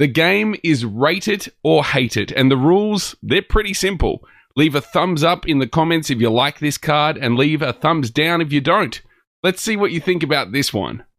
The game is rate it or hate it, and the rules, they're pretty simple. Leave a thumbs up in the comments if you like this card, and leave a thumbs down if you don't. Let's see what you think about this one.